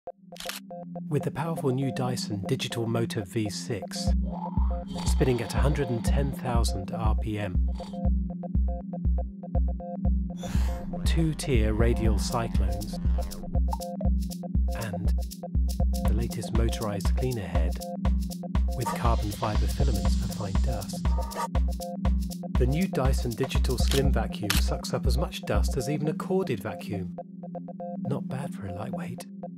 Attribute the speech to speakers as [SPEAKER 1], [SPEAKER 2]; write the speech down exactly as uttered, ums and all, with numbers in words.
[SPEAKER 1] With the powerful new Dysson Digital Motor V six, spinning at one hundred ten thousand R P M, two-tier radial cyclones, and the latest motorized cleaner head with carbon fiber filaments for fine dust. The new Dysson Digital Slim Vacuum sucks up as much dust as even a corded vacuum. Not bad for a lightweight.